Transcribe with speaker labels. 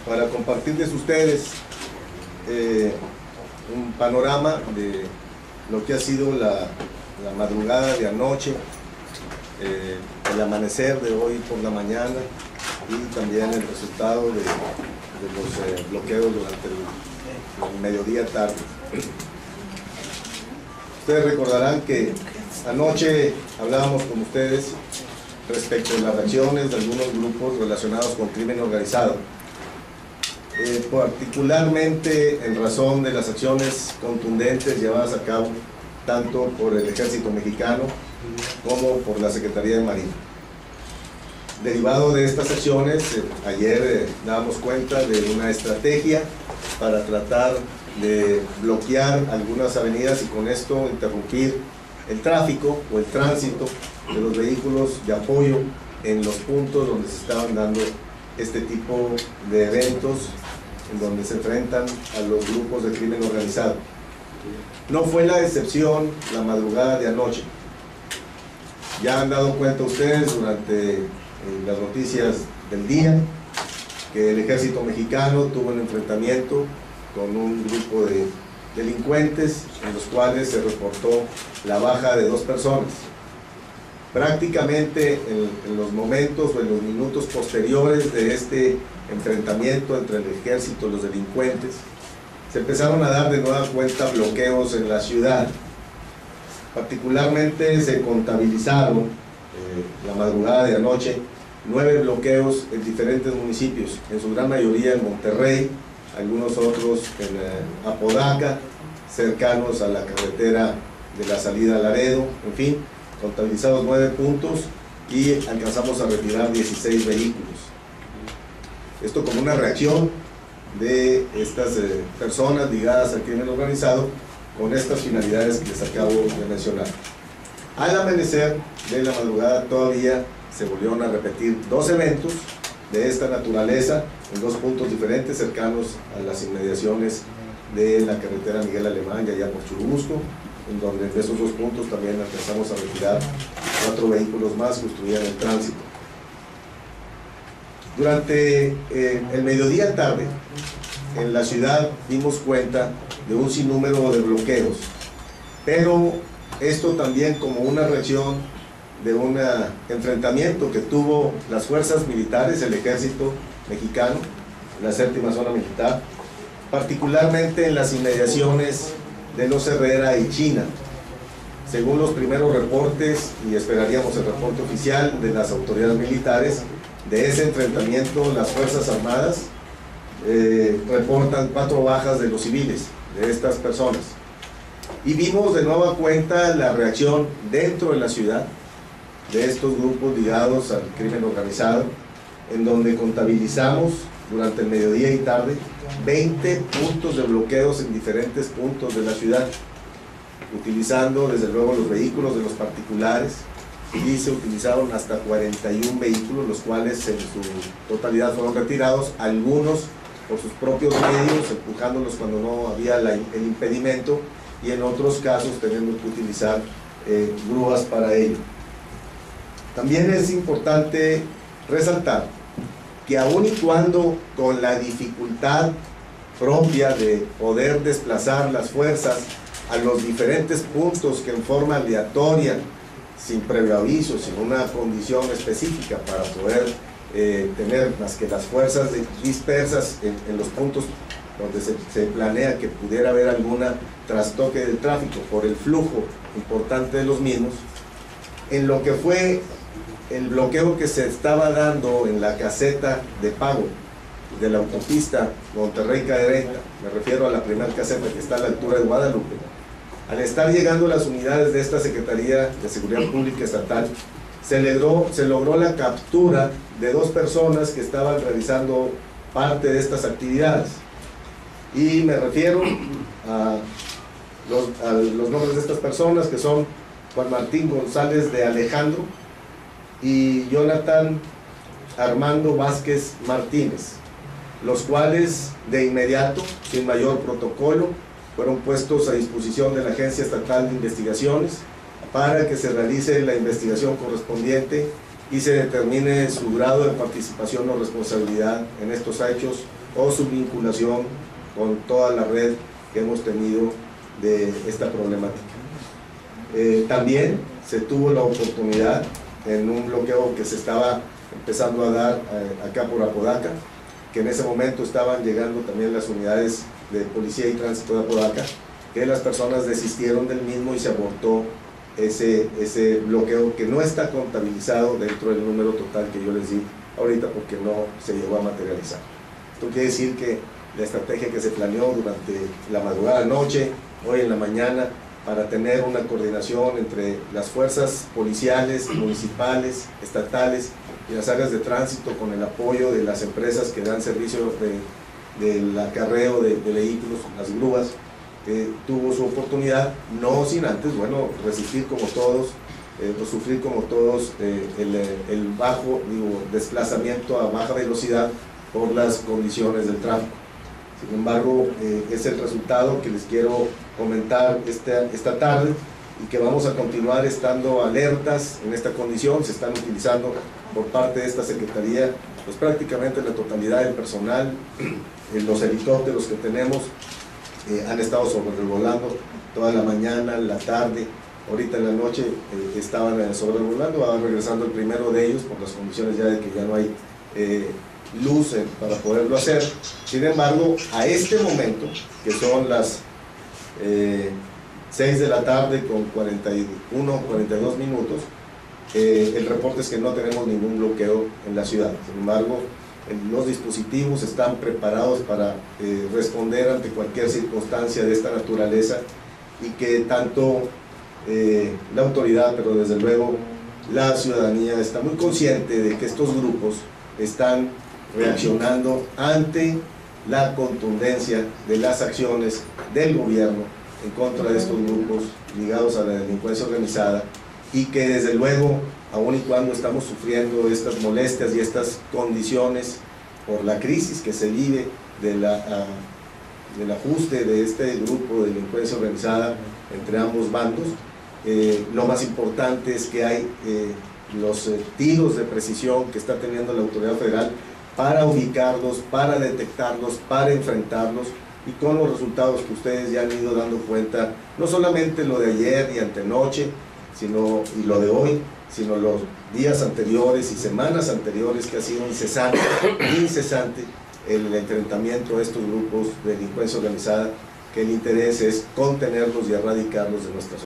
Speaker 1: para compartirles ustedes un panorama de lo que ha sido la madrugada de anoche, el amanecer de hoy por la mañana y también el resultado de los bloqueos durante el mediodía tarde. Ustedes recordarán que anoche hablábamos con ustedes respecto de las reacciones de algunos grupos relacionados con crimen organizado, particularmente en razón de las acciones contundentes llevadas a cabo tanto por el Ejército Mexicano como por la Secretaría de Marina. Derivado de estas acciones, ayer dábamos cuenta de una estrategia para tratar de bloquear algunas avenidas y con esto interrumpir el tráfico o el tránsito de los vehículos de apoyo en los puntos donde se estaban dando este tipo de eventos, en donde se enfrentan a los grupos de crimen organizado. No fue la excepción la madrugada de anoche. Ya han dado cuenta ustedes durante las noticias del día que el Ejército Mexicano tuvo un enfrentamiento con un grupo de delincuentes en los cuales se reportó la baja de 2 personas. Prácticamente en los momentos o en los minutos posteriores de este enfrentamiento entre el ejército y los delincuentes, se empezaron a dar de nueva cuenta bloqueos en la ciudad. Particularmente se contabilizaron la madrugada de anoche 9 bloqueos en diferentes municipios, en su gran mayoría en Monterrey, algunos otros en Apodaca, cercanos a la carretera de la salida a Laredo, en fin, contabilizados 9 puntos y alcanzamos a retirar 16 vehículos. Esto como una reacción de estas personas ligadas al crimen organizado con estas finalidades que les acabo de mencionar. Al amanecer de la madrugada todavía se volvieron a repetir 2 eventos de esta naturaleza en 2 puntos diferentes cercanos a las inmediaciones de la carretera Miguel Alemán y allá por Churubusco, en donde de esos 2 puntos también alcanzamos a retirar 4 vehículos más que obstruían el tránsito. Durante el mediodía tarde en la ciudad dimos cuenta de un sinnúmero de bloqueos, pero esto también como una reacción de un enfrentamiento que tuvo las fuerzas militares, el Ejército Mexicano, la 7ª Zona Militar, particularmente en las inmediaciones de Los Herrera y China. Según los primeros reportes, y esperaríamos el reporte oficial de las autoridades militares, de ese enfrentamiento las Fuerzas Armadas reportan 4 bajas de los civiles, de estas personas. Y vimos de nueva cuenta la reacción dentro de la ciudad de estos grupos ligados al crimen organizado, en donde contabilizamos durante el mediodía y tarde 20 puntos de bloqueos en diferentes puntos de la ciudad, utilizando desde luego los vehículos de los particulares, y se utilizaron hasta 41 vehículos, los cuales en su totalidad fueron retirados, algunos por sus propios medios, empujándolos cuando no había el impedimento, y en otros casos teniendo que utilizar grúas para ello. También es importante resaltar que aun y cuando con la dificultad propia de poder desplazar las fuerzas a los diferentes puntos que en forma aleatoria, sin previo aviso, sin una condición específica para poder tener más que las fuerzas dispersas en los puntos donde se planea que pudiera haber alguna trastoque del tráfico por el flujo importante de los mismos, en lo que fue el bloqueo que se estaba dando en la caseta de pago de la autopista Monterrey-Cadereyta, me refiero a la primera caseta que está a la altura de Guadalupe. Al estar llegando las unidades de esta Secretaría de Seguridad Pública Estatal, se logró la captura de 2 personas que estaban realizando parte de estas actividades. Y me refiero a los nombres de estas personas, que son Juan Martín González de Alejandro y Jonathan Armando Vázquez Martínez, los cuales de inmediato, sin mayor protocolo, fueron puestos a disposición de la Agencia Estatal de Investigaciones para que se realice la investigación correspondiente y se determine su grado de participación o responsabilidad en estos hechos o su vinculación con toda la red que hemos tenido de esta problemática. También se tuvo la oportunidad en un bloqueo que se estaba empezando a dar acá por Apodaca, que en ese momento estaban llegando también las unidades de policía y tránsito de Apodaca, que las personas desistieron del mismo y se abortó ese bloqueo que no está contabilizado dentro del número total que yo les di ahorita porque no se llegó a materializar. Esto quiere decir que la estrategia que se planeó durante la madrugada noche, hoy en la mañana, para tener una coordinación entre las fuerzas policiales, municipales, estatales y las áreas de tránsito con el apoyo de las empresas que dan servicio del acarreo de vehículos, las grúas, tuvo su oportunidad, no sin antes, bueno, resistir como todos, o sufrir como todos el bajo, desplazamiento a baja velocidad por las condiciones del tráfico. Sin embargo, es el resultado que les quiero comentar esta tarde y que vamos a continuar estando alertas en esta condición. Se están utilizando por parte de esta Secretaría pues prácticamente la totalidad del personal. Los helicópteros que tenemos han estado sobrevolando toda la mañana, la tarde, ahorita en la noche estaban sobrevolando, va regresando el primero de ellos por las condiciones ya de que ya no hay luz para poderlo hacer. Sin embargo, a este momento, que son las 6 de la tarde con 42 minutos, el reporte es que no tenemos ningún bloqueo en la ciudad. Sin embargo, los dispositivos están preparados para responder ante cualquier circunstancia de esta naturaleza y que tanto la autoridad, pero desde luego la ciudadanía está muy consciente de que estos grupos están reaccionando ante la contundencia de las acciones del gobierno en contra de estos grupos ligados a la delincuencia organizada y que desde luego, aun y cuando estamos sufriendo estas molestias y estas condiciones por la crisis que se vive del ajuste de este grupo de delincuencia organizada entre ambos bandos, lo más importante es que hay los tiros de precisión que está teniendo la autoridad federal para ubicarlos, para detectarlos, para enfrentarlos y con los resultados que ustedes ya han ido dando cuenta, no solamente lo de ayer y antenoche, y lo de hoy, sino los días anteriores y semanas anteriores, que ha sido incesante el enfrentamiento a estos grupos de delincuencia organizada, que el interés es contenerlos y erradicarlos de nuestra sociedad.